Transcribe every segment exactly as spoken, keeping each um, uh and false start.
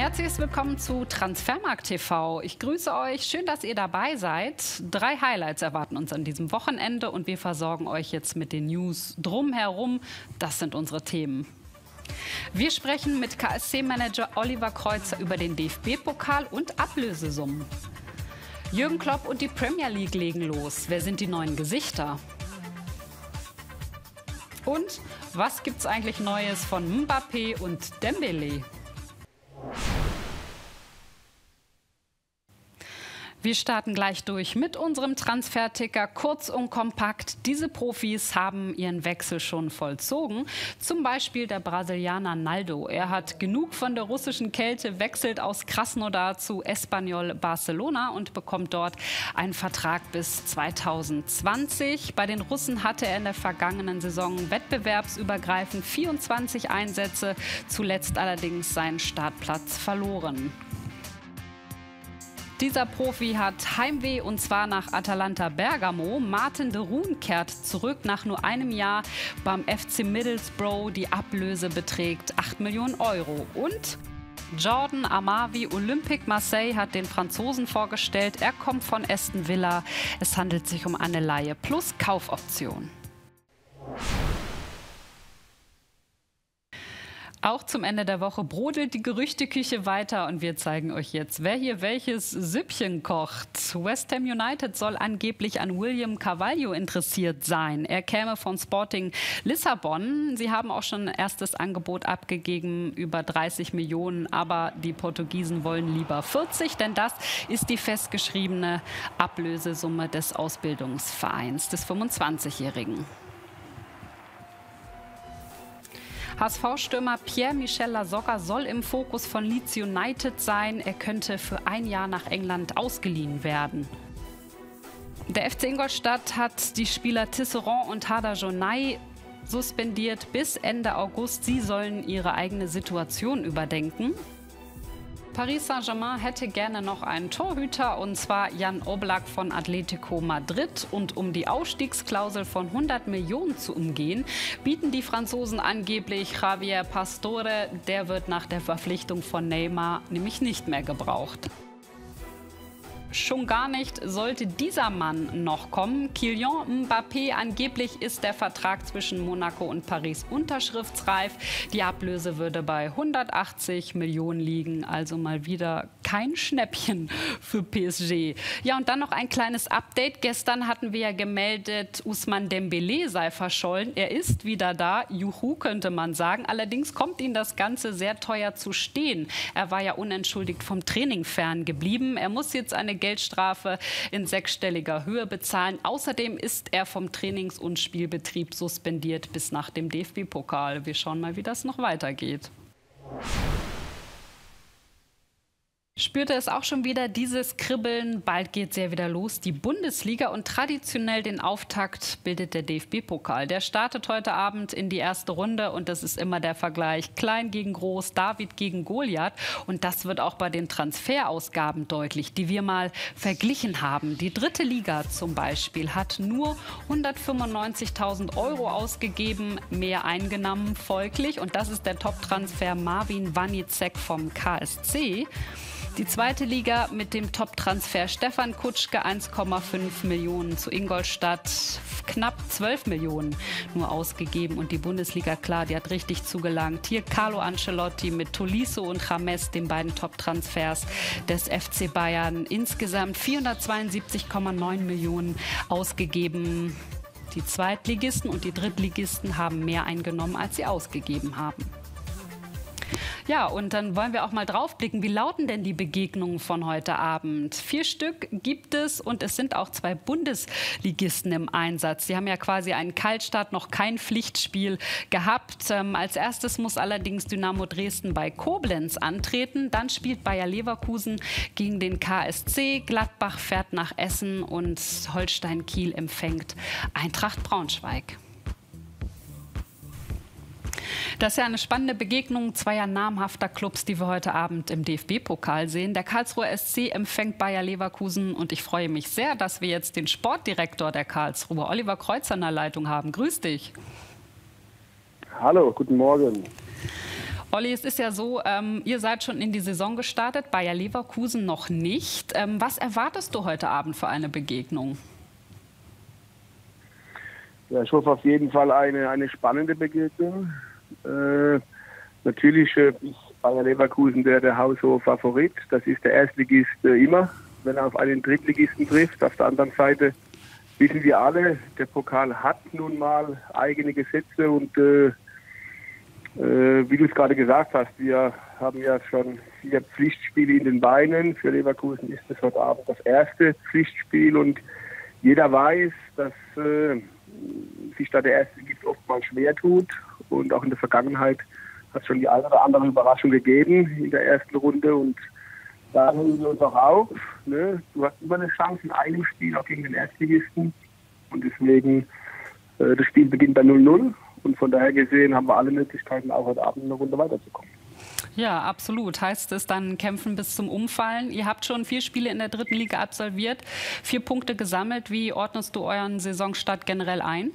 Herzlich willkommen zu Transfermarkt T V. Ich grüße euch, schön, dass ihr dabei seid. Drei Highlights erwarten uns an diesem Wochenende und wir versorgen euch jetzt mit den News drumherum. Das sind unsere Themen. Wir sprechen mit K S C-Manager Oliver Kreuzer über den D F B-Pokal und Ablösesummen. Jürgen Klopp und die Premier League legen los. Wer sind die neuen Gesichter? Und was gibt's eigentlich Neues von Mbappé und Dembélé? Wir starten gleich durch mit unserem Transferticker. Kurz und kompakt, diese Profis haben ihren Wechsel schon vollzogen. Zum Beispiel der Brasilianer Naldo. Er hat genug von der russischen Kälte, wechselt aus Krasnodar zu Espanyol Barcelona und bekommt dort einen Vertrag bis zweitausendzwanzig. Bei den Russen hatte er in der vergangenen Saison wettbewerbsübergreifend vierundzwanzig Einsätze, zuletzt allerdings seinen Startplatz verloren. Dieser Profi hat Heimweh und zwar nach Atalanta Bergamo. Martin de Roon kehrt zurück nach nur einem Jahr beim F C Middlesbrough. Die Ablöse beträgt acht Millionen Euro. Und Jordan Amavi, Olympique Marseille, hat den Franzosen vorgestellt. Er kommt von Aston Villa. Es handelt sich um eine Leihe plus Kaufoption. Auch zum Ende der Woche brodelt die Gerüchteküche weiter und wir zeigen euch jetzt, wer hier welches Süppchen kocht. West Ham United soll angeblich an William Carvalho interessiert sein. Er käme von Sporting Lissabon. Sie haben auch schon ein erstes Angebot abgegeben, über dreißig Millionen, aber die Portugiesen wollen lieber vierzig, denn das ist die festgeschriebene Ablösesumme des Ausbildungsvereins des fünfundzwanzigjährigen. H S V-Stürmer Pierre-Michel Lasogga soll im Fokus von Leeds United sein. Er könnte für ein Jahr nach England ausgeliehen werden. Der F C Ingolstadt hat die Spieler Tisserand und Hada Jonay suspendiert bis Ende August. Sie sollen ihre eigene Situation überdenken. Paris Saint-Germain hätte gerne noch einen Torhüter, und zwar Jan Oblak von Atletico Madrid. Und um die Ausstiegsklausel von hundert Millionen zu umgehen, bieten die Franzosen angeblich Javier Pastore. Der wird nach der Verpflichtung von Neymar nämlich nicht mehr gebraucht. Schon gar nicht sollte dieser Mann noch kommen. Kylian Mbappé, angeblich ist der Vertrag zwischen Monaco und Paris unterschriftsreif. Die Ablöse würde bei hundertachtzig Millionen liegen, also mal wieder kein Schnäppchen für P S G. Ja, und dann noch ein kleines Update. Gestern hatten wir ja gemeldet, Ousmane Dembélé sei verschollen. Er ist wieder da, juhu, könnte man sagen. Allerdings kommt ihm das Ganze sehr teuer zu stehen. Er war ja unentschuldigt vom Training ferngeblieben. Er muss jetzt eine Geldstrafe in sechsstelliger Höhe bezahlen. Außerdem ist er vom Trainings- und Spielbetrieb suspendiert bis nach dem D F B-Pokal. Wir schauen mal, wie das noch weitergeht. Spürte es auch schon wieder, dieses Kribbeln. Bald geht es ja wieder los, die Bundesliga. Und traditionell den Auftakt bildet der D F B-Pokal. Der startet heute Abend in die erste Runde und das ist immer der Vergleich Klein gegen Groß, David gegen Goliath. Und das wird auch bei den Transferausgaben deutlich, die wir mal verglichen haben. Die dritte Liga zum Beispiel hat nur hundertfünfundneunzigtausend Euro ausgegeben, mehr eingenommen folglich. Und das ist der Top-Transfer Marvin Wanizek vom K S C. Die zweite Liga mit dem Top-Transfer Stefan Kutschke, eins Komma fünf Millionen zu Ingolstadt, knapp zwölf Millionen nur ausgegeben. Und die Bundesliga, klar, die hat richtig zugelangt. Hier Carlo Ancelotti mit Tolisso und James, den beiden Top-Transfers des F C Bayern. Insgesamt vierhundertzweiundsiebzig Komma neun Millionen ausgegeben. Die Zweitligisten und die Drittligisten haben mehr eingenommen, als sie ausgegeben haben. Ja, und dann wollen wir auch mal drauf blicken. Wie lauten denn die Begegnungen von heute Abend? Vier Stück gibt es und es sind auch zwei Bundesligisten im Einsatz. Sie haben ja quasi einen Kaltstart, noch kein Pflichtspiel gehabt. Ähm, als erstes muss allerdings Dynamo Dresden bei Koblenz antreten. Dann spielt Bayer Leverkusen gegen den K S C. Gladbach fährt nach Essen und Holstein Kiel empfängt Eintracht Braunschweig. Das ist ja eine spannende Begegnung zweier namhafter Clubs, die wir heute Abend im D F B-Pokal sehen. Der Karlsruher S C empfängt Bayer Leverkusen und ich freue mich sehr, dass wir jetzt den Sportdirektor der Karlsruher, Oliver Kreuzer, in der Leitung haben. Grüß dich. Hallo, guten Morgen. Olli, es ist ja so, ähm, ihr seid schon in die Saison gestartet, Bayer Leverkusen noch nicht. Ähm, was erwartest du heute Abend für eine Begegnung? Ja, ich hoffe auf jeden Fall eine, eine spannende Begegnung. Äh, natürlich äh, ist Bayer Leverkusen der, der haushohe Favorit. Das ist der Erstligist äh, immer, wenn er auf einen Drittligisten trifft. Auf der anderen Seite wissen wir alle, der Pokal hat nun mal eigene Gesetze und äh, äh, wie du es gerade gesagt hast, wir haben ja schon vier Pflichtspiele in den Beinen. Für Leverkusen ist es heute Abend das erste Pflichtspiel und jeder weiß, dass äh, sich da der erste Ligist oftmals schwer tut und auch in der Vergangenheit hat es schon die eine oder andere Überraschung gegeben in der ersten Runde und da nehmen wir uns auch auf. Ne? Du hast immer eine Chance in einem Spiel auch gegen den Erstligisten und deswegen äh, das Spiel beginnt bei null null und von daher gesehen haben wir alle Möglichkeiten auch heute Abend eine Runde weiterzukommen. Ja, absolut. Heißt es dann kämpfen bis zum Umfallen. Ihr habt schon vier Spiele in der dritten Liga absolviert, vier Punkte gesammelt. Wie ordnest du euren Saisonstart generell ein?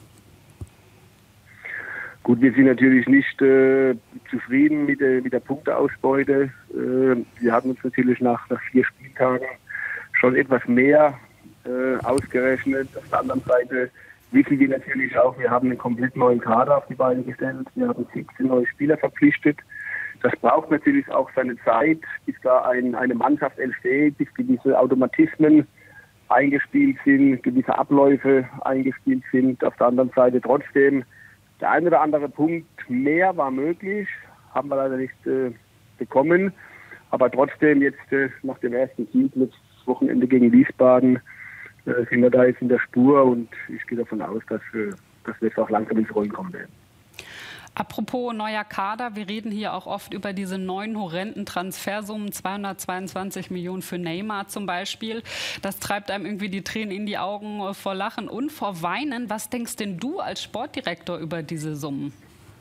Gut, wir sind natürlich nicht äh, zufrieden mit der, mit der Punkteausbeute. Äh, wir haben uns natürlich nach, nach vier Spieltagen schon etwas mehr äh, ausgerechnet. Auf der anderen Seite wissen wir natürlich auch, wir haben einen komplett neuen Kader auf die Beine gestellt. Wir haben siebzehn neue Spieler verpflichtet. Das braucht natürlich auch seine Zeit, bis da ein, eine Mannschaft entsteht, bis gewisse Automatismen eingespielt sind, gewisse Abläufe eingespielt sind. Auf der anderen Seite trotzdem, der ein oder andere Punkt mehr war möglich, haben wir leider nicht äh, bekommen. Aber trotzdem jetzt äh, nach dem ersten Sieg, letztes Wochenende gegen Wiesbaden, äh, sind wir da jetzt in der Spur und ich gehe davon aus, dass, äh, dass wir jetzt auch langsam ins Rollen kommen werden. Apropos neuer Kader, wir reden hier auch oft über diese neuen horrenden Transfersummen, zweihundertzweiundzwanzig Millionen für Neymar zum Beispiel. Das treibt einem irgendwie die Tränen in die Augen vor Lachen und vor Weinen. Was denkst denn du als Sportdirektor über diese Summen?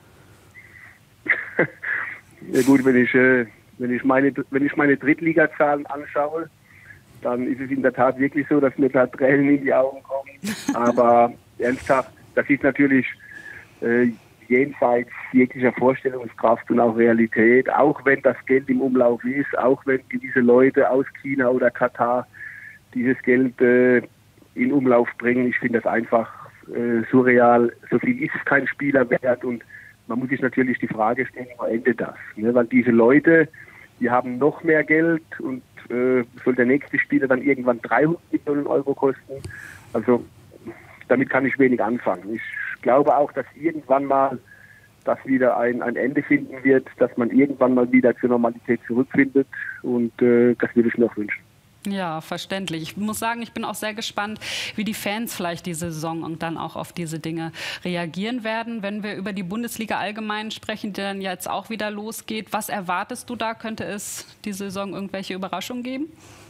Ja gut, wenn ich, äh, wenn ich meine, wenn ich meine Drittligazahlen anschaue, dann ist es in der Tat wirklich so, dass mir da Tränen in die Augen kommen. Aber ernsthaft, das ist natürlich äh, jenseits jeglicher Vorstellungskraft und auch Realität, auch wenn das Geld im Umlauf ist, auch wenn diese Leute aus China oder Katar dieses Geld äh, in Umlauf bringen. Ich finde das einfach äh, surreal. So viel ist kein Spieler wert und man muss sich natürlich die Frage stellen, wo endet das? Ne? Weil diese Leute, die haben noch mehr Geld und äh, soll der nächste Spieler dann irgendwann dreihundert Millionen Euro kosten? Also damit kann ich wenig anfangen. Ich Ich glaube auch, dass irgendwann mal das wieder ein, ein Ende finden wird, dass man irgendwann mal wieder zur Normalität zurückfindet und äh, das würde ich mir auch wünschen. Ja, verständlich. Ich muss sagen, ich bin auch sehr gespannt, wie die Fans vielleicht diese Saison und dann auch auf diese Dinge reagieren werden. Wenn wir über die Bundesliga allgemein sprechen, die dann jetzt auch wieder losgeht, was erwartest du da? Könnte es diese Saison irgendwelche Überraschungen geben?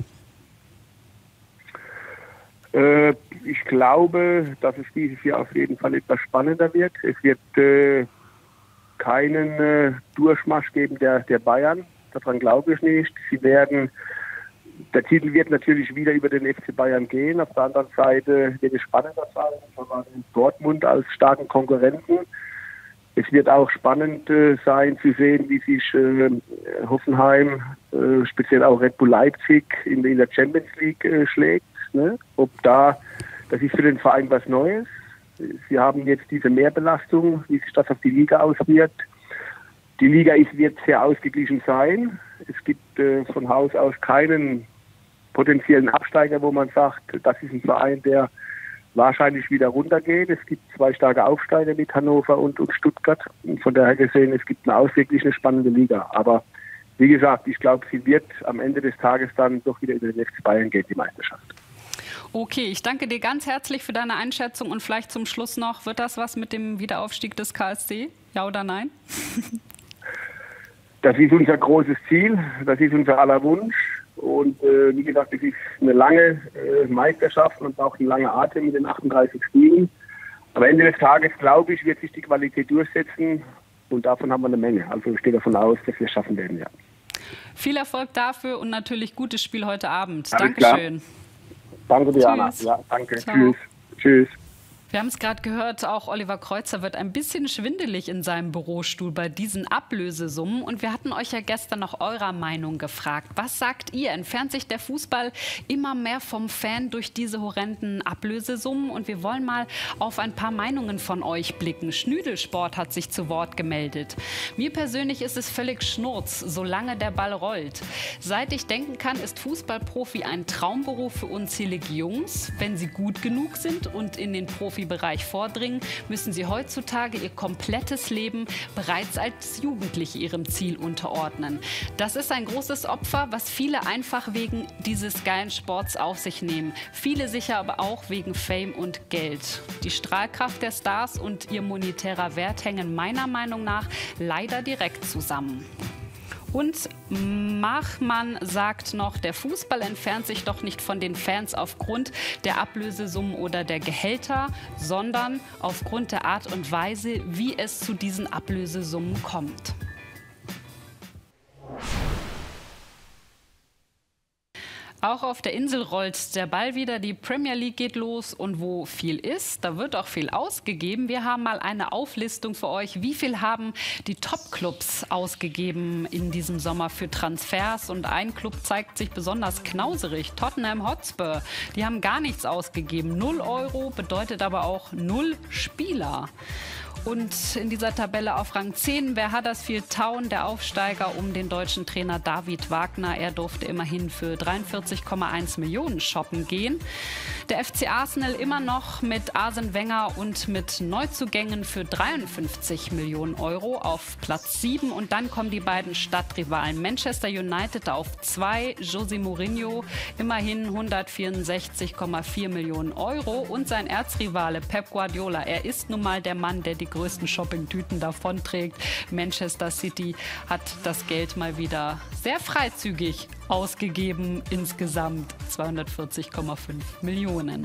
Ich glaube, dass es dieses Jahr auf jeden Fall etwas spannender wird. Es wird äh, keinen äh, Durchmarsch geben der, der Bayern. Daran glaube ich nicht. Sie werden, der Titel wird natürlich wieder über den F C Bayern gehen. Auf der anderen Seite wird es spannender sein. Wir haben Dortmund als starken Konkurrenten. Es wird auch spannend äh, sein zu sehen, wie sich äh, Hoffenheim, äh, speziell auch Red Bull Leipzig in, in der Champions League äh, schlägt. Ne? Ob da, das ist für den Verein was Neues. Sie haben jetzt diese Mehrbelastung, wie sich das auf die Liga auswirkt. Die Liga ist, wird sehr ausgeglichen sein. Es gibt äh, von Haus aus keinen potenziellen Absteiger, wo man sagt, das ist ein Verein, der wahrscheinlich wieder runtergeht. Es gibt zwei starke Aufsteiger mit Hannover und, und Stuttgart. Und von daher gesehen, es gibt eine ausgeglichen spannende Liga. Aber wie gesagt, ich glaube, sie wird am Ende des Tages dann doch wieder über den F C Bayern gehen, die Meisterschaft. Okay, ich danke dir ganz herzlich für deine Einschätzung und vielleicht zum Schluss noch, wird das was mit dem Wiederaufstieg des K S C? Ja oder nein? Das ist unser großes Ziel, das ist unser aller Wunsch und äh, wie gesagt, es ist eine lange äh, Meisterschaft und auch ein langer Atem mit den achtunddreißig Spielen. Am Ende des Tages, glaube ich, wird sich die Qualität durchsetzen und davon haben wir eine Menge. Also ich gehe davon aus, dass wir es schaffen werden, ja. Viel Erfolg dafür und natürlich gutes Spiel heute Abend. Alles Dankeschön. Klar. Danke, Diana. Ja, danke. Ciao. Tschüss. Tschüss. Wir haben es gerade gehört, auch Oliver Kreuzer wird ein bisschen schwindelig in seinem Bürostuhl bei diesen Ablösesummen. Und wir hatten euch ja gestern nach eurer Meinung gefragt. Was sagt ihr? Entfernt sich der Fußball immer mehr vom Fan durch diese horrenden Ablösesummen? Und wir wollen mal auf ein paar Meinungen von euch blicken. Schnüdelsport hat sich zu Wort gemeldet. Mir persönlich ist es völlig Schnurz, solange der Ball rollt. Seit ich denken kann, ist Fußballprofi ein Traumberuf für unzählige Jungs. Wenn sie gut genug sind und in den Profi Bereich vordringen, müssen sie heutzutage ihr komplettes Leben bereits als Jugendliche ihrem Ziel unterordnen. Das ist ein großes Opfer, was viele einfach wegen dieses geilen Sports auf sich nehmen. Viele sicher aber auch wegen Fame und Geld. Die Strahlkraft der Stars und ihr monetärer Wert hängen meiner Meinung nach leider direkt zusammen. Und Machmann sagt noch, der Fußball entfernt sich doch nicht von den Fans aufgrund der Ablösesummen oder der Gehälter, sondern aufgrund der Art und Weise, wie es zu diesen Ablösesummen kommt. Auch auf der Insel rollt der Ball wieder, die Premier League geht los und wo viel ist, da wird auch viel ausgegeben. Wir haben mal eine Auflistung für euch, wie viel haben die Top-Clubs ausgegeben in diesem Sommer für Transfers. Und ein Club zeigt sich besonders knauserig, Tottenham Hotspur. Die haben gar nichts ausgegeben, null Euro, bedeutet aber auch null Spieler. Und in dieser Tabelle auf Rang zehn wäre Huddersfield Town, der Aufsteiger um den deutschen Trainer David Wagner. Er durfte immerhin für dreiundvierzig Komma eins Millionen shoppen gehen. Der F C Arsenal immer noch mit Arsene Wenger und mit Neuzugängen für dreiundfünfzig Millionen Euro auf Platz sieben. Und dann kommen die beiden Stadtrivalen Manchester United auf zwei, José Mourinho immerhin hundertvierundsechzig Komma vier Millionen Euro und sein Erzrivale Pep Guardiola. Er ist nun mal der Mann, der die größten Shoppingtüten davonträgt. Manchester City hat das Geld mal wieder sehr freizügig ausgegeben, insgesamt zweihundertvierzig Komma fünf Millionen.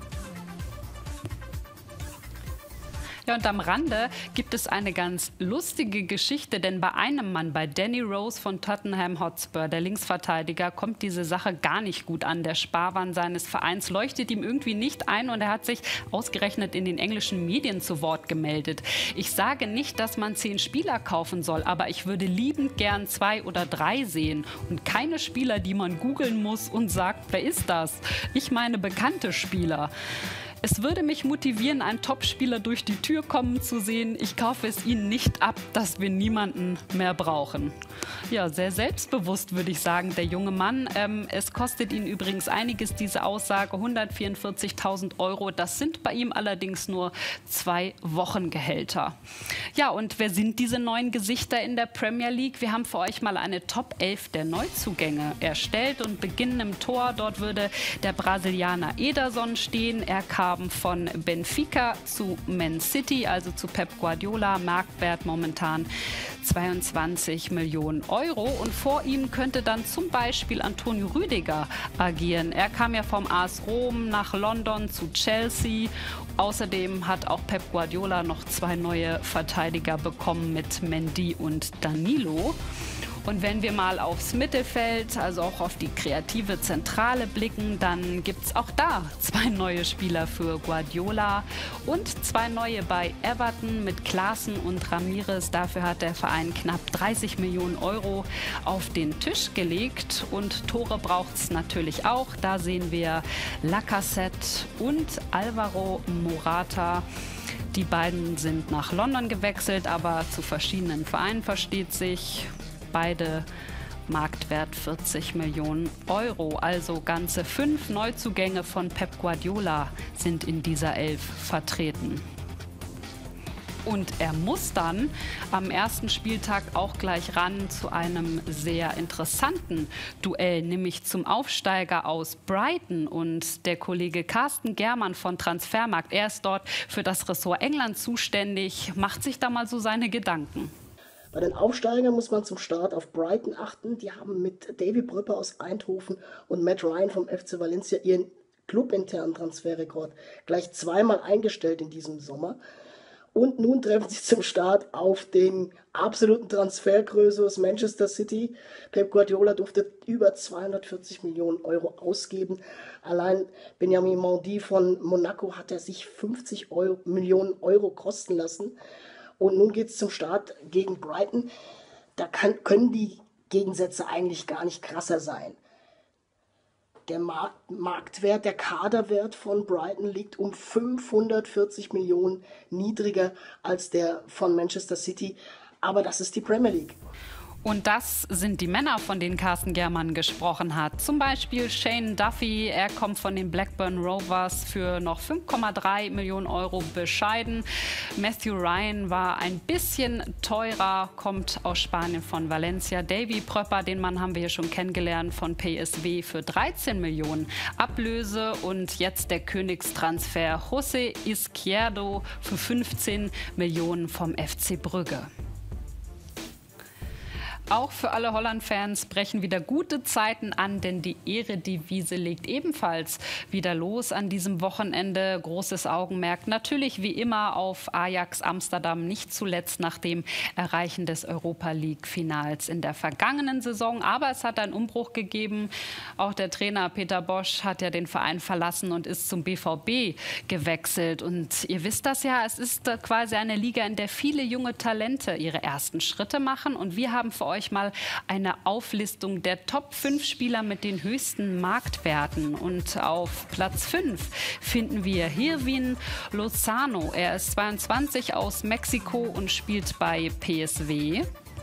Ja, und am Rande gibt es eine ganz lustige Geschichte, denn bei einem Mann, bei Danny Rose von Tottenham Hotspur, der Linksverteidiger, kommt diese Sache gar nicht gut an. Der Sparwahn seines Vereins leuchtet ihm irgendwie nicht ein und er hat sich ausgerechnet in den englischen Medien zu Wort gemeldet. Ich sage nicht, dass man zehn Spieler kaufen soll, aber ich würde liebend gern zwei oder drei sehen und keine Spieler, die man googeln muss und sagt, wer ist das? Ich meine bekannte Spieler. Es würde mich motivieren, einen Topspieler durch die Tür kommen zu sehen. Ich kaufe es ihnen nicht ab, dass wir niemanden mehr brauchen. Ja, sehr selbstbewusst würde ich sagen, der junge Mann. Ähm, es kostet ihn übrigens einiges, diese Aussage, hundertvierundvierzigtausend Euro. Das sind bei ihm allerdings nur zwei Wochengehälter. Ja, und wer sind diese neuen Gesichter in der Premier League? Wir haben für euch mal eine Top elf der Neuzugänge erstellt und beginnen im Tor. Dort würde der Brasilianer Ederson stehen. Er kam von Benfica zu Man City, also zu Pep Guardiola, Marktwert momentan zweiundzwanzig Millionen Euro. Und vor ihm könnte dann zum Beispiel Antonio Rüdiger agieren. Er kam ja vom A S Rom nach London zu Chelsea. Außerdem hat auch Pep Guardiola noch zwei neue Verteidiger bekommen mit Mendy und Danilo. Und wenn wir mal aufs Mittelfeld, also auch auf die kreative Zentrale blicken, dann gibt es auch da zwei neue Spieler für Guardiola und zwei neue bei Everton mit Klaassen und Ramirez. Dafür hat der Verein knapp dreißig Millionen Euro auf den Tisch gelegt. Und Tore braucht es natürlich auch. Da sehen wir Lacazette und Alvaro Morata. Die beiden sind nach London gewechselt, aber zu verschiedenen Vereinen, versteht sich. Beide Marktwert vierzig Millionen Euro. Also ganze fünf Neuzugänge von Pep Guardiola sind in dieser Elf vertreten. Und er muss dann am ersten Spieltag auch gleich ran zu einem sehr interessanten Duell, nämlich zum Aufsteiger aus Brighton. Und der Kollege Carsten Germann von Transfermarkt, er ist dort für das Ressort England zuständig, macht sich da mal so seine Gedanken. Bei den Aufsteigern muss man zum Start auf Brighton achten. Die haben mit Davy Pröpper aus Eindhoven und Matt Ryan vom F C Valencia ihren clubinternen Transferrekord gleich zweimal eingestellt in diesem Sommer. Und nun treffen sie zum Start auf den absoluten Transfergröße aus Manchester City. Pep Guardiola durfte über zweihundertvierzig Millionen Euro ausgeben. Allein Benjamin Mendy von Monaco hat er sich fünfzig Euro, Millionen Euro kosten lassen. Und nun geht es zum Start gegen Brighton. Da kann, können die Gegensätze eigentlich gar nicht krasser sein. Der Markt, Marktwert, der Kaderwert von Brighton liegt um fünfhundertvierzig Millionen niedriger als der von Manchester City. Aber das ist die Premier League. Und das sind die Männer, von denen Carsten Germann gesprochen hat. Zum Beispiel Shane Duffy, er kommt von den Blackburn Rovers für noch fünf Komma drei Millionen Euro bescheiden. Matthew Ryan war ein bisschen teurer, kommt aus Spanien von Valencia. Davy Pröpper, den Mann haben wir hier schon kennengelernt, von P S V für dreizehn Millionen Ablöse. Und jetzt der Königstransfer José Izquierdo für fünfzehn Millionen vom F C Brügge. Auch für alle Holland-Fans brechen wieder gute Zeiten an, denn die Eredivisie legt ebenfalls wieder los an diesem Wochenende. Großes Augenmerk natürlich wie immer auf Ajax Amsterdam, nicht zuletzt nach dem Erreichen des Europa-League-Finals in der vergangenen Saison. Aber es hat einen Umbruch gegeben. Auch der Trainer Peter Bosz hat ja den Verein verlassen und ist zum B V B gewechselt. Und ihr wisst das ja, es ist quasi eine Liga, in der viele junge Talente ihre ersten Schritte machen. Und wir haben für euch euch mal eine Auflistung der Top fünf Spieler mit den höchsten Marktwerten. Und auf Platz fünf finden wir Hirvin Lozano. Er ist zweiundzwanzig, aus Mexiko und spielt bei P S V.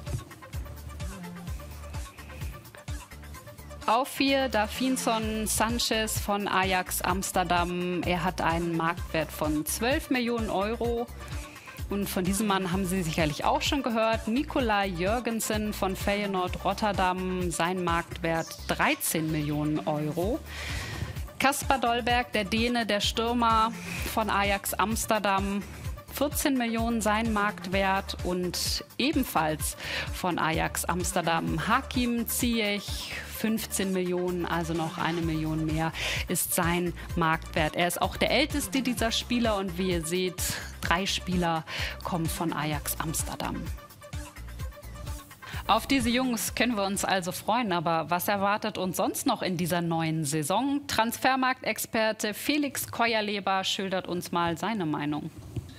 Auf vier Davinson Sanchez von Ajax Amsterdam. Er hat einen Marktwert von zwölf Millionen Euro. Und von diesem Mann haben Sie sicherlich auch schon gehört. Nicolai Jørgensen von Feyenoord Rotterdam, sein Marktwert dreizehn Millionen Euro. Kasper Dolberg, der Däne, der Stürmer von Ajax Amsterdam, vierzehn Millionen sein Marktwert. Und ebenfalls von Ajax Amsterdam Hakim Ziyech, fünfzehn Millionen, also noch eine Million mehr, ist sein Marktwert. Er ist auch der älteste dieser Spieler und wie ihr seht, drei Spieler kommen von Ajax Amsterdam. Auf diese Jungs können wir uns also freuen, aber was erwartet uns sonst noch in dieser neuen Saison? Transfermarktexperte Felix Keuerleber schildert uns mal seine Meinung.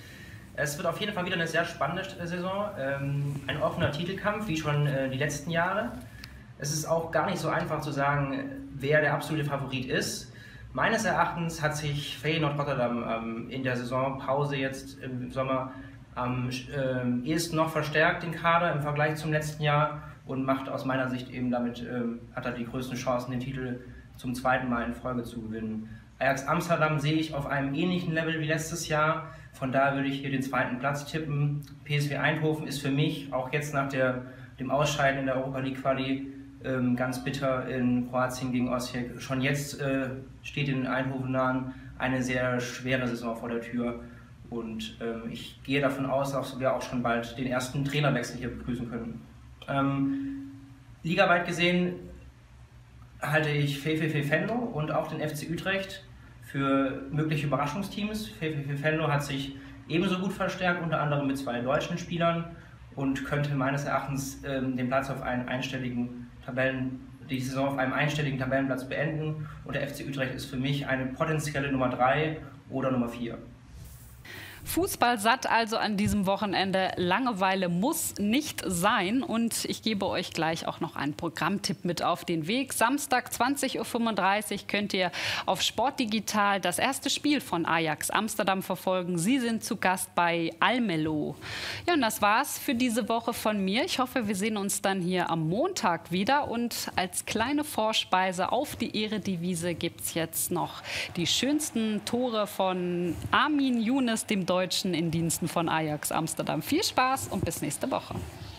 Es wird auf jeden Fall wieder eine sehr spannende Saison, ähm, ein offener Titelkampf, wie schon äh, die letzten Jahre. Es ist auch gar nicht so einfach zu sagen, wer der absolute Favorit ist. Meines Erachtens hat sich Feyenoord Rotterdam ähm, in der Saisonpause jetzt im Sommer am ähm, ehesten noch verstärkt, den Kader im Vergleich zum letzten Jahr, und macht aus meiner Sicht eben damit, ähm, hat er die größten Chancen, den Titel zum zweiten Mal in Folge zu gewinnen. Ajax Amsterdam sehe ich auf einem ähnlichen Level wie letztes Jahr. Von daher würde ich hier den zweiten Platz tippen. P S V Eindhoven ist für mich, auch jetzt nach der, dem Ausscheiden in der Europa League Quali, ähm, ganz bitter in Kroatien gegen Osijek. Schon jetzt äh, steht den Eindhovenern eine sehr schwere Saison vor der Tür. Und ähm, ich gehe davon aus, dass wir auch schon bald den ersten Trainerwechsel hier begrüßen können. Ähm, ligaweit gesehen halte ich VfB Venlo und auch den F C Utrecht für mögliche Überraschungsteams. VfB Venlo hat sich ebenso gut verstärkt, unter anderem mit zwei deutschen Spielern, und könnte meines Erachtens ähm, den Platz auf einen einstelligen Tabellen, die Saison auf einem einstelligen Tabellenplatz beenden. Und der F C Utrecht ist für mich eine potenzielle Nummer drei oder Nummer vier. Fußball satt also an diesem Wochenende. Langeweile muss nicht sein. Und ich gebe euch gleich auch noch einen Programmtipp mit auf den Weg. Samstag zwanzig Uhr fünfunddreißig könnt ihr auf Sportdigital das erste Spiel von Ajax Amsterdam verfolgen. Sie sind zu Gast bei Almelo. Ja, und das war's für diese Woche von mir. Ich hoffe, wir sehen uns dann hier am Montag wieder. Und als kleine Vorspeise auf die Eredivisie gibt es jetzt noch die schönsten Tore von Armin Younes, dem Deutschen in Diensten von Ajax Amsterdam. Viel Spaß und bis nächste Woche.